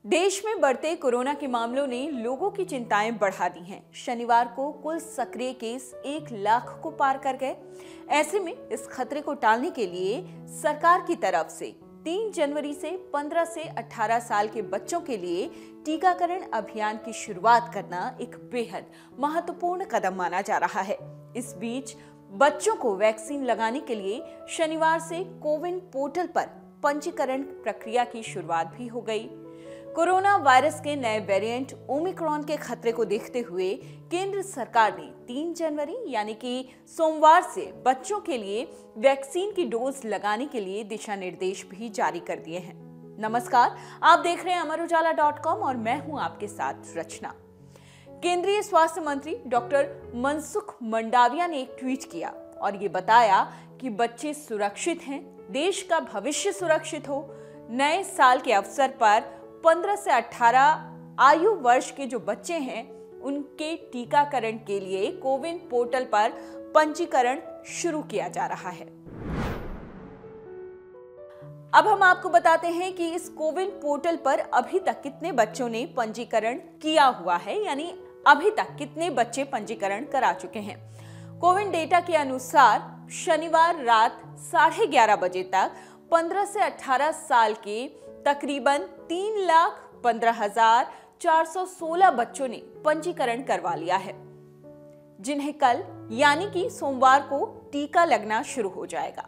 देश में बढ़ते कोरोना के मामलों ने लोगों की चिंताएं बढ़ा दी हैं। शनिवार को कुल सक्रिय केस 1 लाख को पार कर गए। ऐसे में इस खतरे को टालने के लिए सरकार की तरफ से 3 जनवरी से 15 से 18 साल के बच्चों के लिए टीकाकरण अभियान की शुरुआत करना एक बेहद महत्वपूर्ण कदम माना जा रहा है। इस बीच बच्चों को वैक्सीन लगाने के लिए शनिवार से कोविन पोर्टल पर पंजीकरण प्रक्रिया की शुरुआत भी हो गई। कोरोना वायरस के नए वेरिएंट ओमिक्रॉन के खतरे को देखते हुए केंद्र सरकार ने 3 जनवरी यानी कि सोमवार से बच्चों के लिए वैक्सीन की डोज लगाने के लिए दिशा निर्देश भी जारी कर दिए हैं। नमस्कार, आप देख रहे हैं अमरउजाला.com और मैं हूं आपके साथ रचना। केंद्रीय स्वास्थ्य मंत्री डॉक्टर मनसुख मंडाविया ने एक ट्वीट किया और ये बताया कि बच्चे सुरक्षित हैं, देश का भविष्य सुरक्षित हो। नए साल के अवसर पर 15 से 18 आयु वर्ष के जो बच्चे हैं उनके टीकाकरण के लिए कोविन पोर्टल पर पंजीकरण शुरू किया जा रहा है। अब हम आपको बताते हैं कि इस कोविन पोर्टल पर अभी तक कितने बच्चों ने पंजीकरण किया हुआ है, यानी अभी तक कितने बच्चे पंजीकरण करा चुके हैं। कोविन डेटा के अनुसार शनिवार रात 11:30 बजे तक 15 से 18 साल के तकरीबन 3,15,416 बच्चों ने पंजीकरण करवा लिया है, जिन्हें कल यानी कि सोमवार को टीका लगना शुरू हो जाएगा।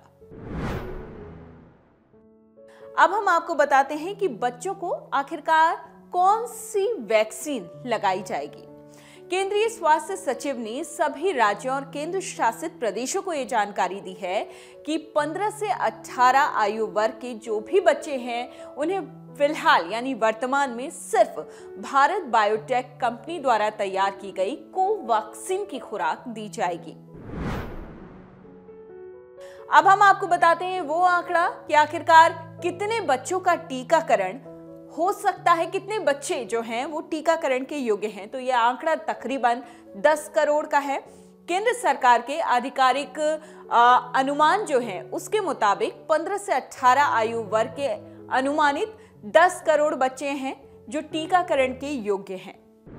अब हम आपको बताते हैं कि बच्चों को आखिरकार कौन सी वैक्सीन लगाई जाएगी। केंद्रीय स्वास्थ्य सचिव ने सभी राज्यों और केंद्र शासित प्रदेशों को यह जानकारी दी है कि 15 से 18 आयु वर्ग के जो भी बच्चे हैं उन्हें फिलहाल यानी वर्तमान में सिर्फ भारत बायोटेक कंपनी द्वारा तैयार की गई कोवैक्सीन की खुराक दी जाएगी। अब हम आपको बताते हैं वो आंकड़ा कि आखिरकार कितने बच्चों का टीकाकरण हो सकता है, कितने बच्चे जो हैं वो टीकाकरण के योग्य हैं। तो यह आंकड़ा तकरीबन 10 करोड़ का है। केंद्र सरकार के आधिकारिक अनुमान जो है उसके मुताबिक 15 से 18 आयु वर्ग के अनुमानित 10 करोड़ बच्चे हैं जो टीकाकरण के योग्य हैं।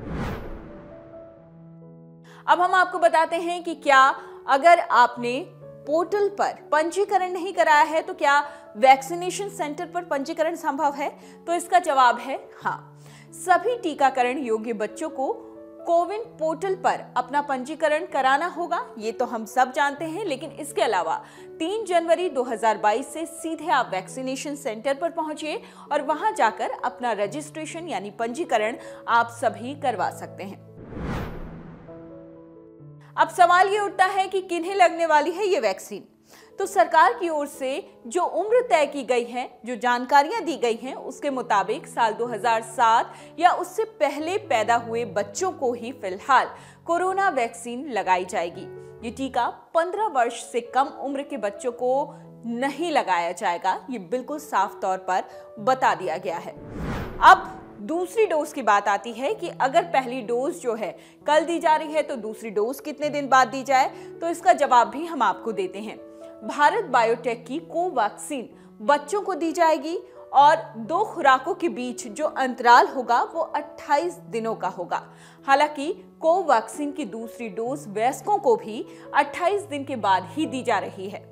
अब हम आपको बताते हैं कि क्या अगर आपने पोर्टल पर पंजीकरण नहीं कराया है तो क्या वैक्सीनेशन सेंटर पर पंजीकरण संभव है? तो इसका जवाब है हाँ। सभी टीकाकरण योग्य बच्चों को कोविन पोर्टल पर अपना पंजीकरण कराना होगा, ये तो हम सब जानते हैं। लेकिन इसके अलावा 3 जनवरी 2022 से सीधे आप वैक्सीनेशन सेंटर पर पहुंचिए और वहां जाकर अपना रजिस्ट्रेशन यानी पंजीकरण आप सभी करवा सकते हैं। अब सवाल ये उठता है कि किन्हें लगने वाली है ये वैक्सीन। तो सरकार की ओर से जो उम्र तय की गई है, जो जानकारियां दी गई हैं, उसके मुताबिक साल 2007 या उससे पहले पैदा हुए बच्चों को ही फिलहाल कोरोना वैक्सीन लगाई जाएगी। ये टीका 15 वर्ष से कम उम्र के बच्चों को नहीं लगाया जाएगा, ये बिल्कुल साफ तौर पर बता दिया गया है। अब दूसरी डोज की बात आती है कि अगर पहली डोज जो है कल दी जा रही है तो दूसरी डोज कितने दिन बाद दी जाए, तो इसका जवाब भी हम आपको देते हैं। भारत बायोटेक की कोवैक्सीन बच्चों को दी जाएगी और 2 खुराकों के बीच जो अंतराल होगा वो 28 दिनों का होगा। हालांकि कोवैक्सीन की दूसरी डोज वयस्कों को भी 28 दिन के बाद ही दी जा रही है।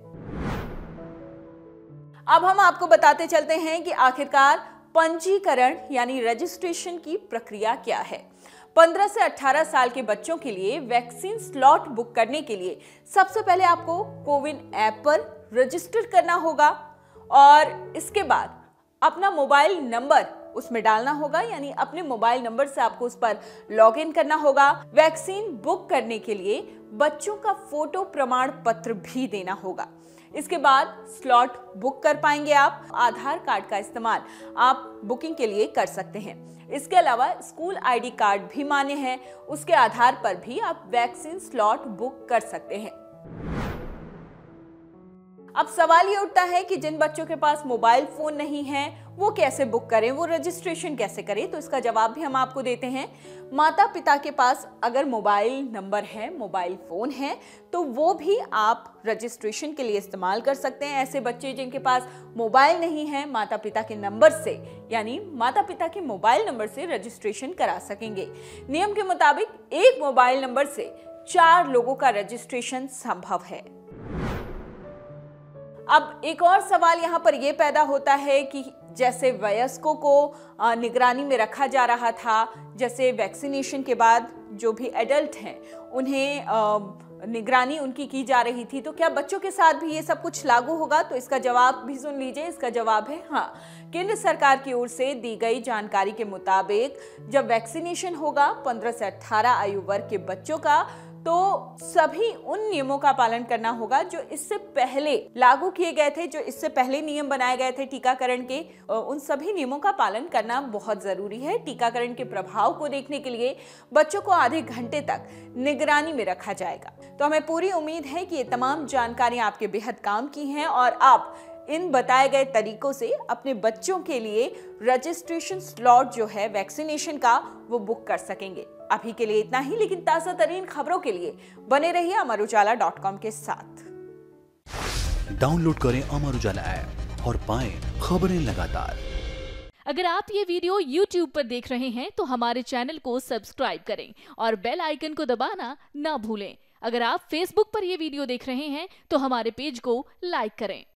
अब हम आपको बताते चलते हैं कि आखिरकार पंजीकरण यानी रजिस्ट्रेशन की प्रक्रिया क्या है। 15 से 18 साल के बच्चों के लिए वैक्सीन स्लॉट बुक करने के लिए सबसे पहले आपको कोविन ऐप पर रजिस्टर करना होगा और इसके बाद अपना मोबाइल नंबर उसमें डालना होगा, यानी अपने मोबाइल नंबर से आपको उस पर लॉग इन करना होगा। वैक्सीन बुक करने के लिए बच्चों का फोटो प्रमाण पत्र भी देना होगा। इसके बाद स्लॉट बुक कर पाएंगे आप। आधार कार्ड का इस्तेमाल आप बुकिंग के लिए कर सकते हैं। इसके अलावा स्कूल आईडी कार्ड भी मान्य है, उसके आधार पर भी आप वैक्सीन स्लॉट बुक कर सकते हैं। अब सवाल ये उठता है कि जिन बच्चों के पास मोबाइल फोन नहीं है वो कैसे बुक करें, वो रजिस्ट्रेशन कैसे करें, तो इसका जवाब भी हम आपको देते हैं। माता पिता के पास अगर मोबाइल नंबर है, मोबाइल फ़ोन है, तो वो भी आप रजिस्ट्रेशन के लिए इस्तेमाल कर सकते हैं। ऐसे बच्चे जिनके पास मोबाइल नहीं है, माता पिता के नंबर से, यानी माता पिता के मोबाइल नंबर से रजिस्ट्रेशन करा सकेंगे। नियम के मुताबिक एक मोबाइल नंबर से 4 लोगों का रजिस्ट्रेशन संभव है। अब एक और सवाल यहाँ पर यह पैदा होता है कि जैसे वयस्कों को निगरानी में रखा जा रहा था, जैसे वैक्सीनेशन के बाद जो भी एडल्ट हैं उन्हें निगरानी उनकी की जा रही थी, तो क्या बच्चों के साथ भी ये सब कुछ लागू होगा? तो इसका जवाब भी सुन लीजिए। इसका जवाब है हाँ। केंद्र सरकार की ओर से दी गई जानकारी के मुताबिक जब वैक्सीनेशन होगा 15 से 18 आयु वर्ग के बच्चों का, तो सभी उन नियमों का पालन करना होगा जो इससे पहले लागू किए गए थे, जो इससे पहले नियम बनाए गए थे टीकाकरण के। उन सभी नियमों का पालन करना बहुत जरूरी है। टीकाकरण के प्रभाव को देखने के लिए बच्चों को आधे घंटे तक निगरानी में रखा जाएगा। तो हमें पूरी उम्मीद है कि ये तमाम जानकारियां आपके बेहद काम की हैं और आप इन बताए गए तरीकों से अपने बच्चों के लिए रजिस्ट्रेशन स्लॉट जो है वैक्सीनेशन का, वो बुक कर सकेंगे। अभी के लिए इतना ही, लेकिन ताज़ा तरीन खबरों के लिए बने रहिए amarujala.com के साथ। डाउनलोड करें अमर उजाला ऐप और पाएं खबरें लगातार। अगर आप ये वीडियो YouTube पर देख रहे हैं तो हमारे चैनल को सब्सक्राइब करें और बेल आइकन को दबाना ना भूलें। अगर आप Facebook पर ये वीडियो देख रहे हैं तो हमारे पेज को लाइक करें।